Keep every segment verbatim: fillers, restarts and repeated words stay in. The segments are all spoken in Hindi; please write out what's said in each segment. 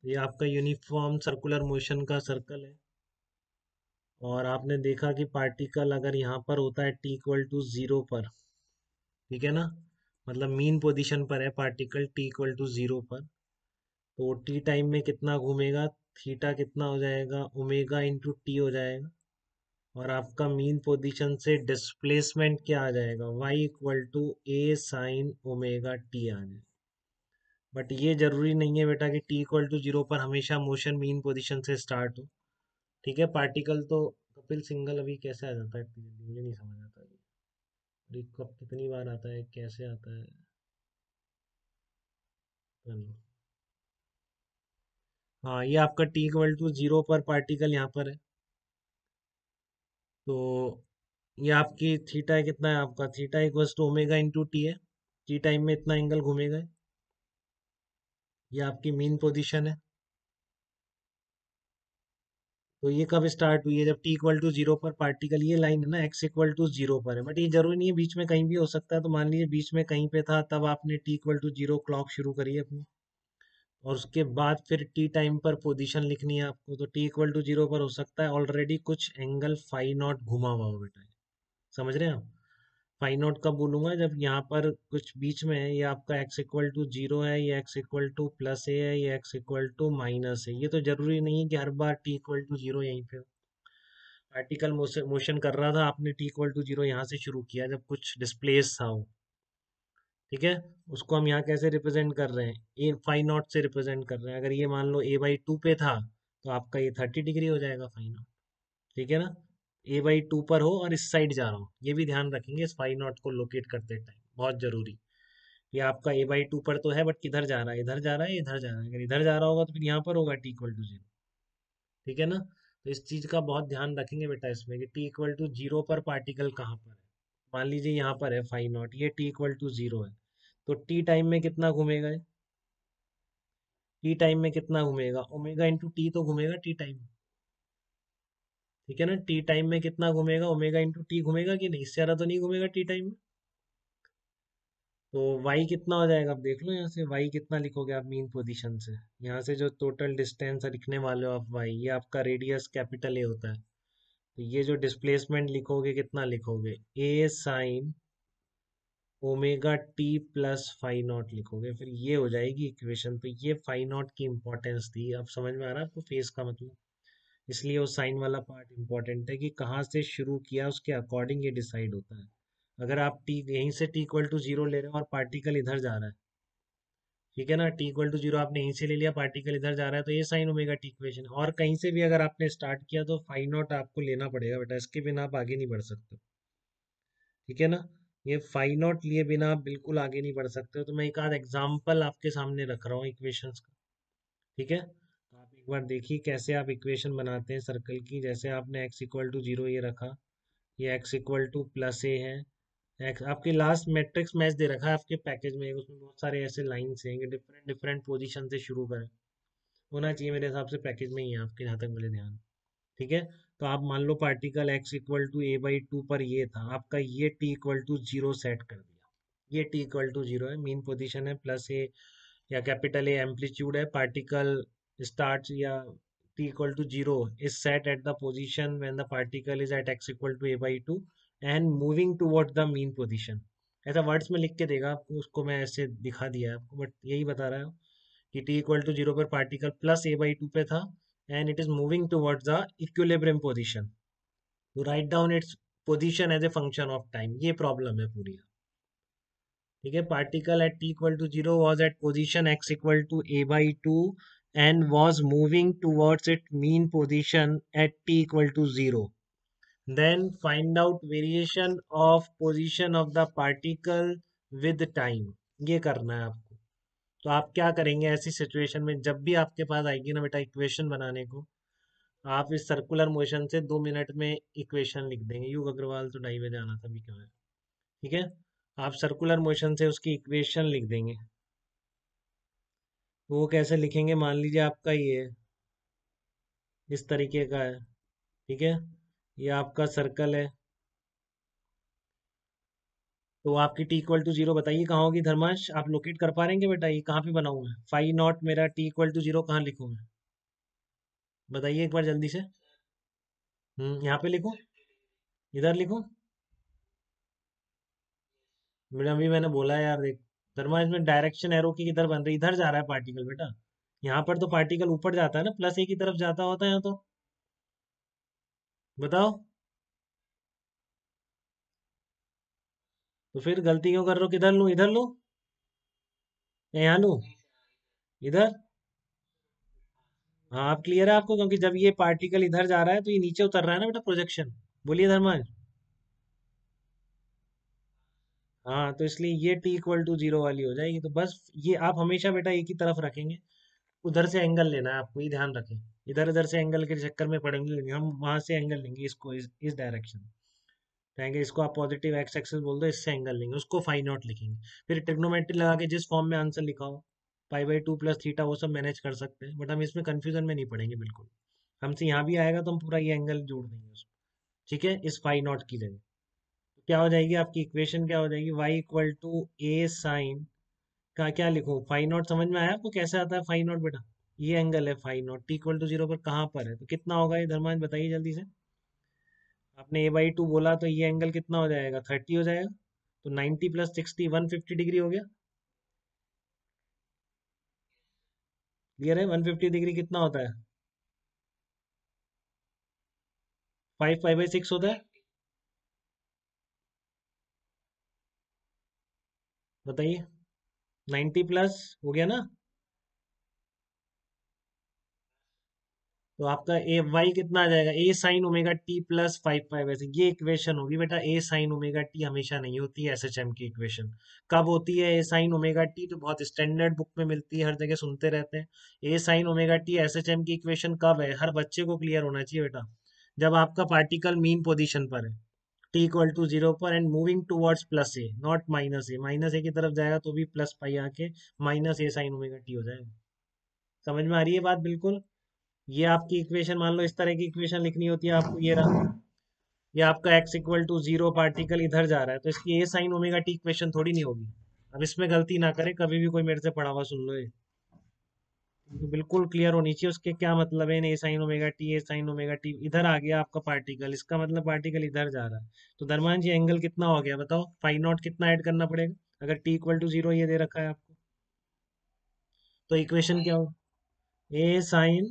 ये आपका यूनिफॉर्म सर्कुलर मोशन का सर्कल है। और आपने देखा कि पार्टिकल अगर यहाँ पर होता है टी इक्वल टू जीरो पर, ठीक है ना, मतलब मीन पोजीशन पर है particle t equal to zero पर, तो टी टाइम में कितना घूमेगा, थीटा कितना हो जाएगा, ओमेगा इंटू टी हो जाएगा। और आपका मीन पोजीशन से डिस्प्लेसमेंट क्या आ जाएगा, y equal to a sine omega t आ जाएगा। बट ये जरूरी नहीं है बेटा कि टी इक्वल टू जीरो पर हमेशा मोशन मीन पोजीशन से स्टार्ट हो। ठीक है, पार्टिकल तो कपिल सिंगल अभी कैसे आ जाता है इतनी जल्दी, मुझे नहीं समझ आता ये। और ये कब कितनी बार आता है, कैसे आता है, पता नहीं। हाँ, ये आपका टी इक्वल टू जीरो पर पार्टिकल यहाँ पर है, तो ये आपकी थीटा कितना है, आपका theta equals to omega into t है। टी टाइम में इतना एंगल घूमेगा। ये आपकी मीन पोजीशन है। तो ये कब स्टार्ट हुई है, जब टी इक्वल टू जीरो पर पार्टिकल, ये लाइन है ना एक्स इक्वल टू जीरो पर है, बट ये जरूरी नहीं है, बीच में कहीं भी हो सकता है। तो मान लीजिए बीच में कहीं पे था, तब आपने t equal to zero clock शुरू करी है अपनी, और उसके बाद फिर टी टाइम पर पोजीशन लिखनी है आपको। तो टी इक्वल टू जीरो पर हो सकता है ऑलरेडी कुछ एंगल फाई नॉट घुमा हुआ हो बेटा। समझ रहे हैं आप? फाई नॉट कब बोलूंगा, जब यहाँ पर कुछ बीच में है, ये आपका एक्स इक्वल टू जीरो है, ये x equal to plus a है, ये एक्स इक्वल टू माइनस है। ये तो जरूरी नहीं है कि हर बार टी इक्वल टू जीरो यहीं पे हो। पार्टिकल मोशन कर रहा था, आपने टी इक्वल टू जीरो यहाँ से शुरू किया जब कुछ डिस्प्लेस था वो। ठीक है, उसको हम यहाँ कैसे रिप्रेजेंट कर रहे हैं, ए फाई नॉट से रिप्रेजेंट कर रहे हैं। अगर ये मान लो ए बाई टू पे था, तो आपका ये थर्टी डिग्री हो जाएगा फाई नॉट। ठीक है ना, ए बाई टू पर हो और इस साइड जा रहा हो, ये भी ध्यान रखेंगे इस फाई नॉट को लोकेट करते टाइम, बहुत जरूरी। ये आपका ए बाई टू पर तो है, बट किधर जा रहा है, इधर जा रहा है, इधर जा रहा है। अगर इधर जा रहा होगा तो फिर यहाँ पर होगा टी इक्वल टू जीरो। ठीक है ना, तो इस चीज का बहुत ध्यान रखेंगे बेटा इसमें, कि टी इक्वल टू जीरो पर पार्टिकल कहाँ पर है। मान लीजिए यहाँ पर है फाई नॉट, ये टी इक्वल टू जीरो है, तो टी टाइम में कितना घूमेगा, टी टाइम में कितना घूमेगा, ओमेगा इंटू टी तो घूमेगा टी टाइम। ठीक है ना, टी टाइम में कितना घूमेगा, ओमेगा इंटू टी घूमेगा कि नहीं, इससे ज्यादा तो नहीं घूमेगा टी टाइम में। तो वाई कितना हो जाएगा, आप देख लो यहाँ से वाई कितना लिखोगे आप मीन पोजीशन से, यहाँ से जो टोटल डिस्टेंस लिखने वाले हो आप वाई, ये आपका रेडियस कैपिटल ए होता है। तो ये जो डिस्प्लेसमेंट लिखोगे कितना लिखोगे, a sine omega t plus phi naught लिखोगे, फिर ये हो जाएगी इक्वेशन। तो ये फाई नॉट की इंपॉर्टेंस थी, अब समझ में आ रहा है आपको फेस का मतलब। इसलिए वो साइन वाला पार्ट इंपॉर्टेंट है, कि कहाँ से शुरू किया उसके अकॉर्डिंग ये डिसाइड होता है। अगर आप टी यहीं से टी इक्वल टू जीरो ले रहे हो और पार्टिकल इधर जा रहा है, ठीक है ना, टी इक्वल टू जीरो आपने यहीं से ले लिया, पार्टिकल इधर जा रहा है, तो ये साइन ओमेगा टी इक्वेशन। और कहीं से भी अगर आपने स्टार्ट किया तो फाई नॉट आपको लेना पड़ेगा बेटा, इसके बिना आप आगे नहीं बढ़ सकते। ठीक है ना, ये फाई नॉट लिए बिना आप बिल्कुल आगे नहीं बढ़ सकते हो। तो मैं एक आध एग्जाम्पल आपके सामने रख रहा हूँ इक्वेशंस का। ठीक है, तो आप एक बार देखिए कैसे आप इक्वेशन बनाते हैं सर्कल की। जैसे आपने x इक्वल टू जीरो ये रखा, ये x equal to plus a है। x आपकी लास्ट मैट्रिक्स मैच दे रखा है आपके पैकेज में, उसमें बहुत सारे ऐसे लाइन्स हैं कि डिफरेंट डिफरेंट पोजीशन से शुरू करें, होना चाहिए मेरे हिसाब से पैकेज में ही है आपके, जहाँ तक मुझे ध्यान। ठीक है, तो आप मान लो particle x equal to a by two पर ये था आपका, ये t equal to zero set कर दिया, ये t इक्वल टू जीरो है, मीन पोजीशन है, प्लस ए या कैपिटल ए एम्पलीट्यूड है, पार्टिकल स्टार्ट या t equal to zero is set at the position when the particle is at x equal to a by two and moving towards the mean position. ऐसा वर्ड्स में लिख के देगा आपको, उसको मैं ऐसे दिखा दिया है आपको, बट यही बता रहा हूँ कि t इक्वल टू जीरो पर particle plus a by two पे था and it is moving towards the equilibrium position, to write down its position as a function of time. ये प्रॉब्लम है पूरी। ठीक है, particle at t equal to zero was at position x equal to a by two and was moving towards it mean position at t equal to zero. Then find out variation of position of the particle with time. ये करना है आपको। तो आप क्या करेंगे ऐसी सिचुएशन में, जब भी आपके पास आएगी ना बेटा इक्वेशन बनाने को, आप इस सर्कुलर मोशन से दो मिनट में इक्वेशन लिख देंगे। युग अग्रवाल तो ढाई बजे आना था, अभी क्यों है। ठीक है, आप सर्कुलर मोशन से उसकी इक्वेशन लिख देंगे। तो वो कैसे लिखेंगे, मान लीजिए आपका ये इस तरीके का है। ठीक है, ये आपका सर्कल है, तो आपकी टी इक्वल टू जीरो बताइए कहाँ होगी धर्मांश, आप लोकेट कर पा रहे हैं बेटा, ये कहाँ पे बना हुआ है फाइव नॉट, मेरा टी इक्वल टू जीरो कहाँ लिखूँ मैं, बताइए एक बार जल्दी से। हम्म यहाँ पे लिखूँ, इधर लिखूँ। मैंने अभी मैंने बोला है यार, देख धर्मा इसमें डायरेक्शन एरो की किधर बन रही, इधर जा रहा है पार्टिकल बेटा। यहाँ पर तो पार्टिकल ऊपर जाता है ना, प्लस ए की तरफ जाता होता है यहाँ तो। बताओ। तो फिर गलती क्यों कर रहे हो, किधर लूँ, इधर लूँ या यहाँ लूँ, इधर। हाँ आप क्लियर है आपको, क्योंकि जब ये पार्टिकल इधर जा रहा है तो ये नीचे उतर रहा है ना बेटा, प्रोजेक्शन। बोलिए धर्मा। हाँ तो इसलिए ये टी इक्वल टू जीरो वाली हो जाएगी, तो बस ये आप हमेशा बेटा एक ही तरफ रखेंगे, उधर से एंगल लेना है आपको, ये ध्यान रखें। इधर उधर से एंगल के चक्कर में पड़ेंगे नहीं, हम वहां से एंगल लेंगे इसको, इस, इस डायरेक्शन कहेंगे, इसको आप पॉजिटिव एक्स एक्सिस बोल दो, इससे एंगल लेंगे, उसको फाइव नॉट लिखेंगे। फिर ट्रिग्नोमेट्री लगा के जिस फॉर्म में आंसर लिखा हो, pi by two plus theta, वो सब मैनेज कर सकते हैं, बट हम इसमें कंफ्यूजन में नहीं पड़ेंगे बिल्कुल। हमसे यहाँ भी आएगा तो हम पूरा ये एंगल जोड़ देंगे उसको, ठीक है, इस फाइव नॉट की जगह। तो क्या हो जाएगी आपकी इक्वेशन, क्या हो जाएगी, y equal to a sine का, क्या लिखूं, फाइव नॉट समझ में आया आपको कैसे आता है फाइव नॉट बेटा। ये एंगल है phi naught, t equal to zero पर कहाँ पर है, तो कितना होगा ये धर्मान बताइए जल्दी से। आपने ए बाई टू बोला तो ये एंगल कितना हो जाएगा, थर्टी हो जाएगा। तो ninety plus sixty, one fifty degree हो गया। क्लियर है, वन फिफ्टी डिग्री कितना होता है, फाइव फाइव बाई सिक्स होता है। बताइए, नाइन्टी प्लस हो गया ना। तो आपका ए वाई कितना आ जाएगा, a sine omega t plus phi phi, ऐसे ये इक्वेशन होगी बेटा। ए साइन ओमेगा टी हमेशा नहीं होती है एस एच एम की इक्वेशन। कब होती है ए साइन ओमेगा टी, तो बहुत स्टैंडर्ड बुक में मिलती है, हर जगह सुनते रहते हैं। A sine omega t S H M की इक्वेशन कब है, हर बच्चे को क्लियर होना चाहिए बेटा, जब आपका पार्टिकल मीन पोजीशन पर है, टी इक्वल टू जीरो पर, and moving towards plus a, not minus a, minus a की तरफ जाएगा तो भी प्लस पाई आके minus a sine omega t हो जाएगा। समझ में आ रही है बात बिल्कुल। ये आपकी इक्वेशन, मान लो इस तरह की इक्वेशन लिखनी होती है आपको, ये रहा, ये आपका x equal to zero, particle इधर जा रहा है, तो इसकी a sine omega t equation थोड़ी नहीं होगी। अब इसमें गलती ना करें कभी भी, कोई मेरे से पढ़ा हुआ सुन लो ये, तो बिल्कुल क्लियर होनी चाहिए उसके क्या मतलब है। A sine omega t, a sine omega t, इधर आ गया आपका पार्टिकल, इसका मतलब पार्टिकल इधर जा रहा है। तो धर्मान जी एंगल कितना हो गया बताओ, फाइव नॉट कितना ऐड करना पड़ेगा अगर टी इक्वल टू जीरो ये दे रखा है आपको। तो इक्वेशन क्या हो, ए साइन,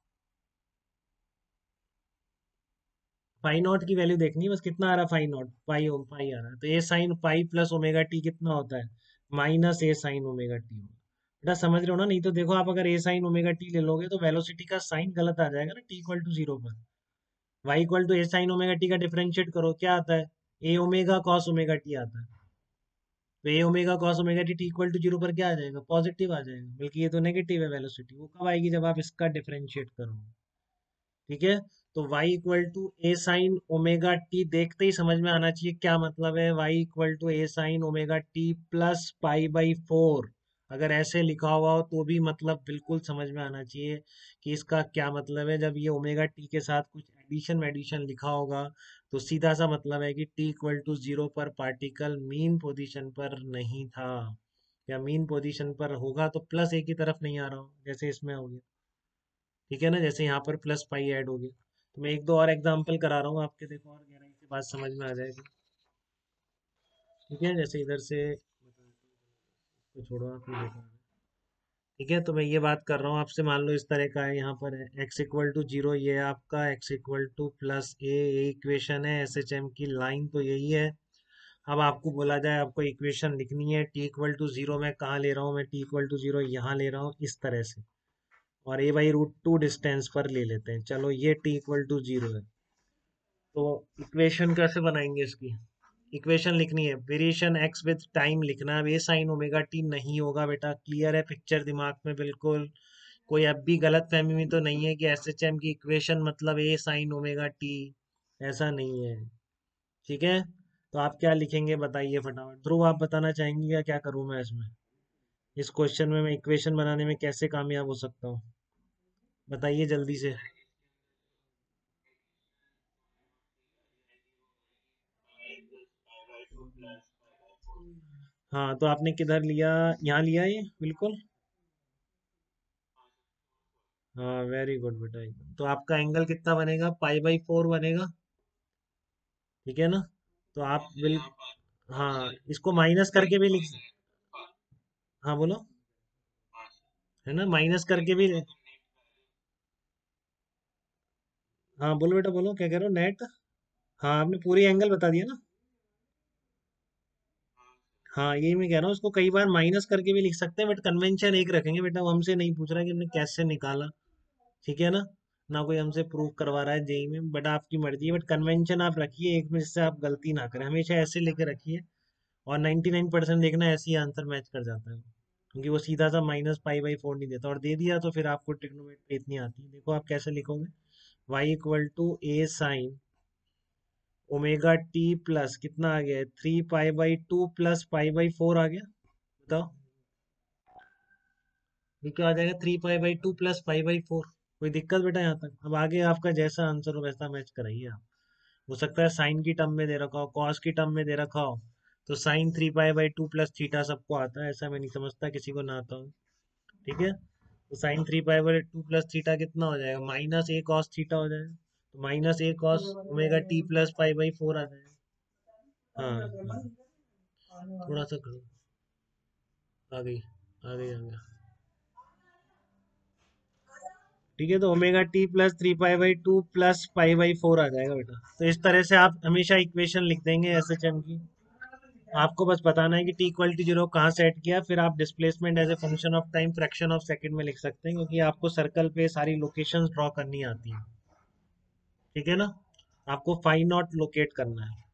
पाई नॉट की वैल्यू देखनी है बस, कितना आ रहा है फाई नॉट, पाई ओ पाई आ रहा है, तो a sine pi plus omega t कितना होता है, minus a sine omega t. बेटा समझ रहे हो ना, नहीं तो देखो आप अगर ए साइन ओमेगा टी ले लोगे तो वेलोसिटी का साइन गलत आ जाएगा ना टी इक्वल टू जीरो पर। Y equal to a sine omega t का डिफरेंशिएट करो, क्या आता है, a omega cos omega t आता है। तो a omega cos omega t t equal to zero पर क्या आ जाएगा, पॉजिटिव आ जाएगा, बल्कि ये तो नेगेटिव है वेलोसिटी, वो कब आएगी जब आप इसका डिफरेंशिएट करोगे। ठीक है, तो y equal to a sine omega t देखते ही समझ में आना चाहिए क्या मतलब है, y equal to a sine omega t plus pi by four. अगर ऐसे लिखा हुआ हो तो भी मतलब बिल्कुल समझ में आना चाहिए कि इसका क्या मतलब है। जब ये ओमेगा टी के साथ कुछ एडिशन एडिशन लिखा होगा तो सीधा सा मतलब है कि t इक्वल टू जीरो पर पार्टिकल मीन पोजीशन पर नहीं था, या मीन पोजीशन पर होगा तो प्लस ए की तरफ नहीं आ रहा हो, जैसे इसमें हो गया। ठीक है ना, जैसे यहाँ पर प्लस पाई ऐड हो गया। तो मैं एक दो और एग्जांपल करा रहा हूँ आपके, देखो और गहराई से बात समझ में आ जाएगी। ठीक है, जैसे इधर से तो छोड़ो आप ये देखो। ठीक है, तो मैं ये बात कर रहा हूँ आपसे, मान लो इस तरह का है, यहाँ पर है एक्स इक्वल टू जीरो, ये है आपका x equal to plus a, equation है एस एच एम की लाइन तो यही है। अब आपको बोला जाए आपको इक्वेशन लिखनी है, टी इक्वल टू जीरो मैं कहाँ ले रहा हूँ, मैं टी इक्वल टू जीरो यहाँ ले रहा हूँ इस तरह से, और a by root two distance पर ले लेते हैं, चलो ये टी इक्वल टू जीरो है। तो इक्वेशन कैसे बनाएंगे इसकी, इक्वेशन लिखनी है, वेरिएशन एक्स विद टाइम लिखना है, अब ए साइन ओमेगा टी नहीं होगा बेटा, क्लियर है पिक्चर दिमाग में बिल्कुल। कोई अब भी गलत फहमी में तो नहीं है कि एस एच एम की इक्वेशन मतलब ए साइन ओमेगा टी, ऐसा नहीं है। ठीक है, तो आप क्या लिखेंगे बताइए फटाफट, ध्रुव आप बताना चाहेंगे या क्या करूं मैं इसमें, इस क्वेश्चन में मैं इक्वेशन बनाने में कैसे कामयाब हो सकता हूँ, बताइए जल्दी से। हाँ तो आपने किधर लिया? यहाँ लिया ये बिल्कुल। हाँ वेरी गुड बेटा एकदम। तो आपका एंगल कितना बनेगा? पाई बाई फोर बनेगा। ठीक है ना? तो आप बिल हाँ इसको माइनस करके भी लिख। हाँ बोलो। है ना, माइनस करके भी। हाँ बोलो बेटा बोलो, क्या कह रहे हो? नेट। हाँ आपने पूरी एंगल बता दिया ना। हाँ यही मैं कह रहा हूँ, उसको कई बार माइनस करके भी लिख सकते हैं, बट कन्वेंशन एक रखेंगे बेटा। वो हमसे नहीं पूछ रहा कि हमने कैसे निकाला। ठीक है ना? ना कोई हमसे प्रूव करवा रहा है जेई में, बट आपकी मर्जी है। बट कन्वेंशन आप रखिए एक में, जिससे आप गलती ना करें। हमेशा ऐसे लेके रखिए। और नाइन्टी नाइन परसेंट देखना ऐसे ही आंसर मैच कर जाता है, क्योंकि वो सीधा सा माइनस पाई बाई फोर नहीं देता। और दे दिया तो फिर आपको ट्रिग्नोमेट्री इतनी आती है। देखो आप कैसे लिखोगे। Y equal to a sine omega t plus कितना आ गया? Three pi by two plus pi by four आ गया। बताओ ये क्या आ जाएगा? Three pi by two plus pi by four. कोई दिक्कत बेटा यहाँ तक? अब आगे आपका जैसा आंसर हो वैसा मैच कराइए आप। हो सकता है साइन की टर्म में दे रखा हो, कॉस की टर्म में दे रखा हो, तो sine three pi by two plus theta सबको आता है, ऐसा मैं नहीं समझता किसी को ना आता हो। ठीक है? तो sine three pi by two plus theta कितना हो जाएगा? माइनस ए कॉस थीटा हो जाएगा। तो minus a cos omega t plus pi by four आ जाएगा। हाँ हाँ, थोड़ा सा करो। आ गई आ गई आ गया। ठीक है, तो omega t plus three pi by two plus pi by four आ जाएगा बेटा। तो इस तरह से आप हमेशा इक्वेशन लिख देंगे एस एच एम की। आपको बस बताना है कि टी इक्वल टू जीरो कहाँ सेट किया, फिर आप displacement as a function of time fraction of second में लिख सकते हैं, क्योंकि आपको सर्कल पे सारी लोकेशंस ड्रॉ करनी आती हैं। ठीक है ना? आपको फाइव नॉट लोकेट करना है।